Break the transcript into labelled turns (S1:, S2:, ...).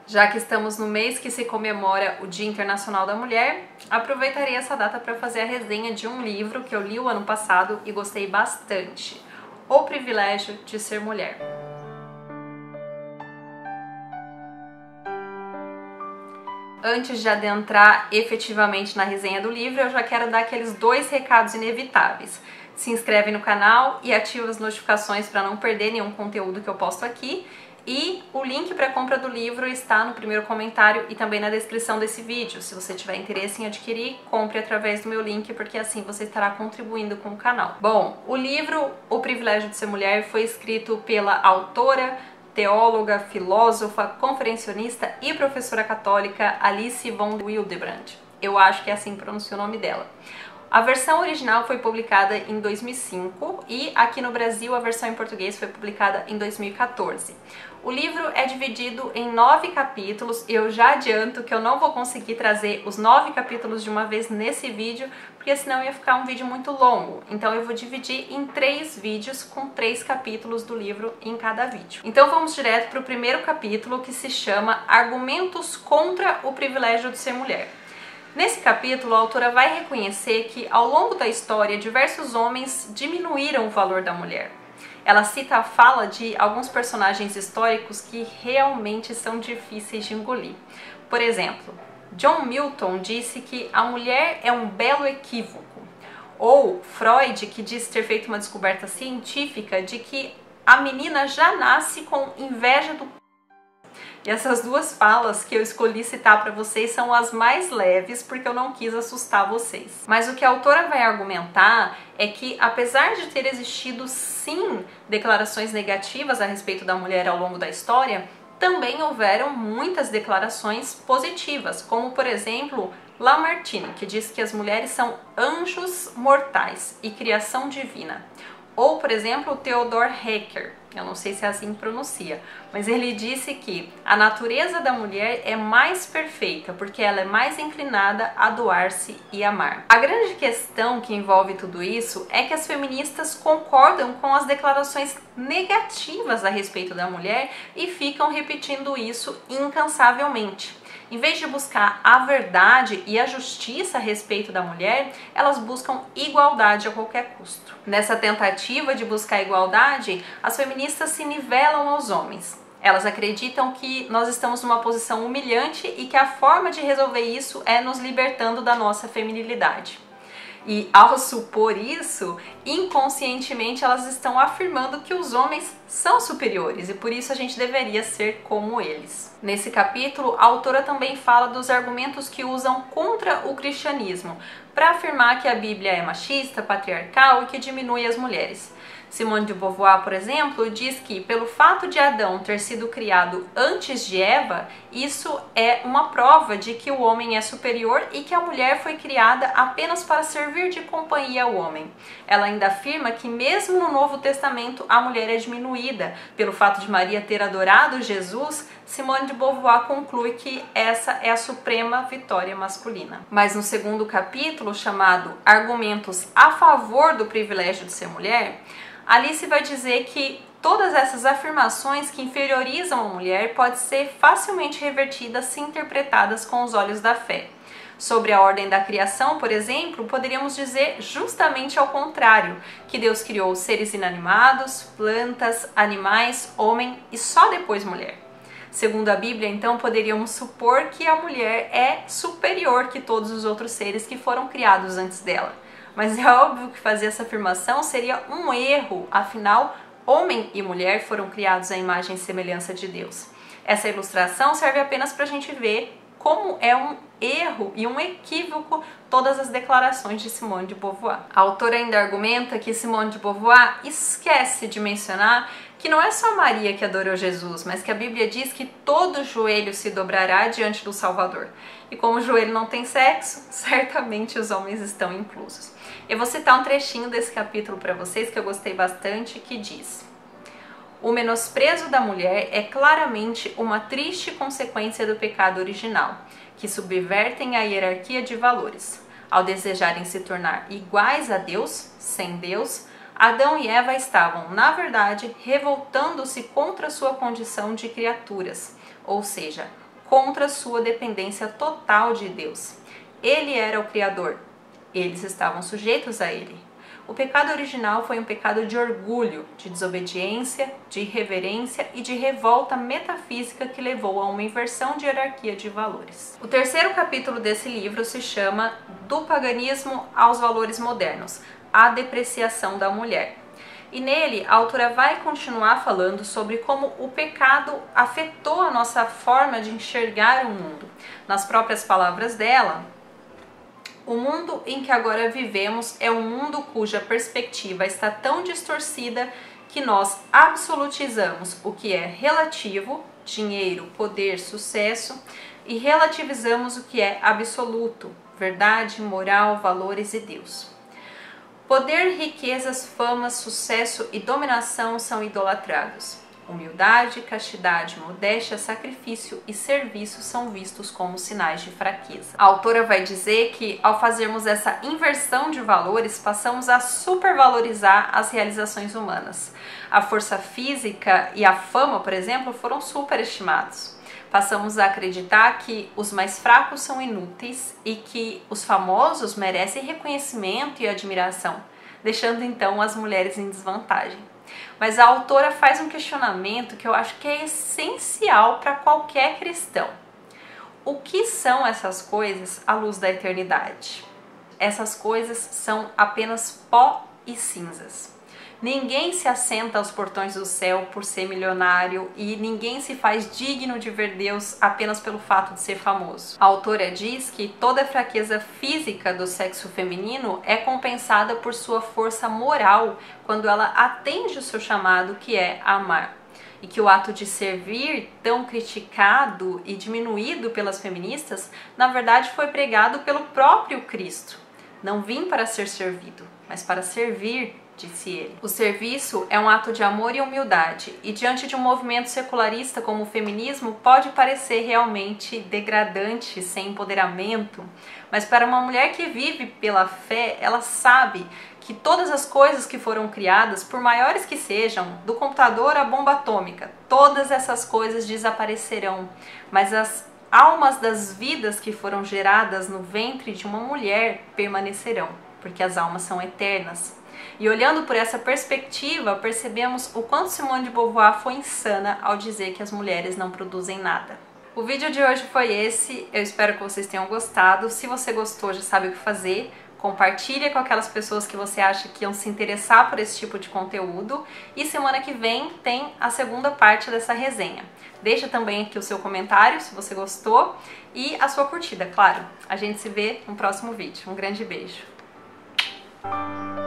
S1: Já que estamos no mês que se comemora o Dia Internacional da Mulher, aproveitarei essa data para fazer a resenha de um livro que eu li o ano passado e gostei bastante: O Privilégio de Ser Mulher. Antes de adentrar efetivamente na resenha do livro, eu já quero dar aqueles 2 recados inevitáveis. Se inscreve no canal e ativa as notificações para não perder nenhum conteúdo que eu posto aqui. E o link para a compra do livro está no primeiro comentário e também na descrição desse vídeo. Se você tiver interesse em adquirir, compre através do meu link, porque assim você estará contribuindo com o canal. Bom, o livro O Privilégio de Ser Mulher foi escrito pela autora, teóloga, filósofa, conferencionista e professora católica Alice von Hildebrand. Eu acho que é assim que pronuncia o nome dela. A versão original foi publicada em 2005 e aqui no Brasil a versão em português foi publicada em 2014. O livro é dividido em 9 capítulos e eu já adianto que eu não vou conseguir trazer os 9 capítulos de uma vez nesse vídeo, porque senão ia ficar um vídeo muito longo. Então eu vou dividir em 3 vídeos com 3 capítulos do livro em cada vídeo. Então vamos direto para o primeiro capítulo, que se chama Argumentos contra o Privilégio de Ser Mulher. Nesse capítulo, a autora vai reconhecer que, ao longo da história, diversos homens diminuíram o valor da mulher. Ela cita a fala de alguns personagens históricos que realmente são difíceis de engolir. Por exemplo, John Milton disse que a mulher é um belo equívoco. Ou Freud, que disse ter feito uma descoberta científica de que a menina já nasce com inveja do... E essas 2 falas que eu escolhi citar para vocês são as mais leves, porque eu não quis assustar vocês. Mas o que a autora vai argumentar é que, apesar de ter existido sim declarações negativas a respeito da mulher ao longo da história, também houveram muitas declarações positivas, como por exemplo Lamartine, que diz que as mulheres são anjos mortais e criação divina. Ou, por exemplo, Theodor Hecker, eu não sei se é assim que pronuncia, mas ele disse que a natureza da mulher é mais perfeita porque ela é mais inclinada a doar-se e amar. A grande questão que envolve tudo isso é que as feministas concordam com as declarações negativas a respeito da mulher e ficam repetindo isso incansavelmente. Em vez de buscar a verdade e a justiça a respeito da mulher, elas buscam igualdade a qualquer custo. Nessa tentativa de buscar igualdade, as feministas se nivelam aos homens. Elas acreditam que nós estamos numa posição humilhante e que a forma de resolver isso é nos libertando da nossa feminilidade. E ao supor isso, inconscientemente elas estão afirmando que os homens são superiores e por isso a gente deveria ser como eles. Nesse capítulo, a autora também fala dos argumentos que usam contra o cristianismo para afirmar que a Bíblia é machista, patriarcal e que diminui as mulheres. Simone de Beauvoir, por exemplo, diz que pelo fato de Adão ter sido criado antes de Eva, isso é uma prova de que o homem é superior e que a mulher foi criada apenas para servir de companhia ao homem. Ela ainda afirma que mesmo no Novo Testamento a mulher é diminuída. Pelo fato de Maria ter adorado Jesus, Simone de Beauvoir conclui que essa é a suprema vitória masculina. Mas no segundo capítulo, chamado Argumentos a favor do privilégio de ser mulher, Alice vai dizer que todas essas afirmações que inferiorizam a mulher podem ser facilmente revertidas se interpretadas com os olhos da fé. Sobre a ordem da criação, por exemplo, poderíamos dizer justamente ao contrário, que Deus criou seres inanimados, plantas, animais, homem e só depois mulher. Segundo a Bíblia, então, poderíamos supor que a mulher é superior que todos os outros seres que foram criados antes dela. Mas é óbvio que fazer essa afirmação seria um erro, afinal, homem e mulher foram criados à imagem e semelhança de Deus. Essa ilustração serve apenas para a gente ver como é um erro e um equívoco todas as declarações de Simone de Beauvoir. A autora ainda argumenta que Simone de Beauvoir esquece de mencionar que não é só Maria que adorou Jesus, mas que a Bíblia diz que todo joelho se dobrará diante do Salvador. E como o joelho não tem sexo, certamente os homens estão inclusos. Eu vou citar um trechinho desse capítulo para vocês que eu gostei bastante, que diz: o menosprezo da mulher é claramente uma triste consequência do pecado original, que subvertem a hierarquia de valores. Ao desejarem se tornar iguais a Deus, sem Deus, Adão e Eva estavam, na verdade, revoltando-se contra sua condição de criaturas, ou seja, contra sua dependência total de Deus. Ele era o Criador, eles estavam sujeitos a ele. O pecado original foi um pecado de orgulho, de desobediência, de irreverência e de revolta metafísica que levou a uma inversão de hierarquia de valores. O terceiro capítulo desse livro se chama Do Paganismo aos Valores Modernos, a depreciação da mulher. E nele, a autora vai continuar falando sobre como o pecado afetou a nossa forma de enxergar o mundo. Nas próprias palavras dela, o mundo em que agora vivemos é um mundo cuja perspectiva está tão distorcida que nós absolutizamos o que é relativo, dinheiro, poder, sucesso, e relativizamos o que é absoluto, verdade, moral, valores e Deus. Poder, riquezas, fama, sucesso e dominação são idolatrados. Humildade, castidade, modéstia, sacrifício e serviço são vistos como sinais de fraqueza. A autora vai dizer que, ao fazermos essa inversão de valores, passamos a supervalorizar as realizações humanas. A força física e a fama, por exemplo, foram superestimados. Passamos a acreditar que os mais fracos são inúteis e que os famosos merecem reconhecimento e admiração, deixando então as mulheres em desvantagem. Mas a autora faz um questionamento que eu acho que é essencial para qualquer cristão. O que são essas coisas à luz da eternidade? Essas coisas são apenas pó e cinzas. Ninguém se assenta aos portões do céu por ser milionário e ninguém se faz digno de ver Deus apenas pelo fato de ser famoso. A autora diz que toda fraqueza física do sexo feminino é compensada por sua força moral quando ela atende o seu chamado, que é amar. E que o ato de servir, tão criticado e diminuído pelas feministas, na verdade foi pregado pelo próprio Cristo. Não vim para ser servido, mas para servir, disse ele. O serviço é um ato de amor e humildade, e diante de um movimento secularista como o feminismo, pode parecer realmente degradante, sem empoderamento, mas para uma mulher que vive pela fé, ela sabe que todas as coisas que foram criadas, por maiores que sejam, do computador à bomba atômica, todas essas coisas desaparecerão, mas as almas das vidas que foram geradas no ventre de uma mulher permanecerão, porque as almas são eternas. E olhando por essa perspectiva, percebemos o quanto Simone de Beauvoir foi insana ao dizer que as mulheres não produzem nada. O vídeo de hoje foi esse, eu espero que vocês tenham gostado. Se você gostou, já sabe o que fazer. Compartilha com aquelas pessoas que você acha que iam se interessar por esse tipo de conteúdo. E semana que vem tem a segunda parte dessa resenha. Deixa também aqui o seu comentário, se você gostou, e a sua curtida, claro. A gente se vê no próximo vídeo. Um grande beijo.